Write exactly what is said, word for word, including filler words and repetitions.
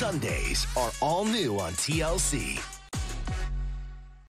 Sundays are all new on T L C.